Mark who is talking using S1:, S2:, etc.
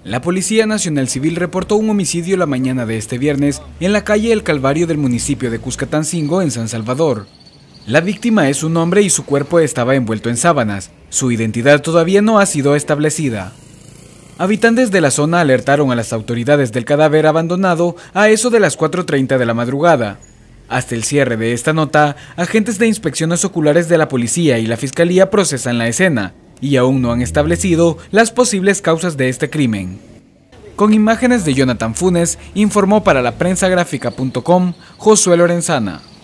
S1: La Policía Nacional Civil reportó un homicidio la mañana de este viernes en la calle El Calvario del municipio de Cuscatancingo, en San Salvador. La víctima es un hombre y su cuerpo estaba envuelto en sábanas. Su identidad todavía no ha sido establecida. Habitantes de la zona alertaron a las autoridades del cadáver abandonado a eso de las 4:30 de la madrugada. Hasta el cierre de esta nota, agentes de inspecciones oculares de la policía y la fiscalía procesan la escena y aún no han establecido las posibles causas de este crimen. Con imágenes de Jonathan Funes, informó para la prensagráfica.com Josué Lorenzana.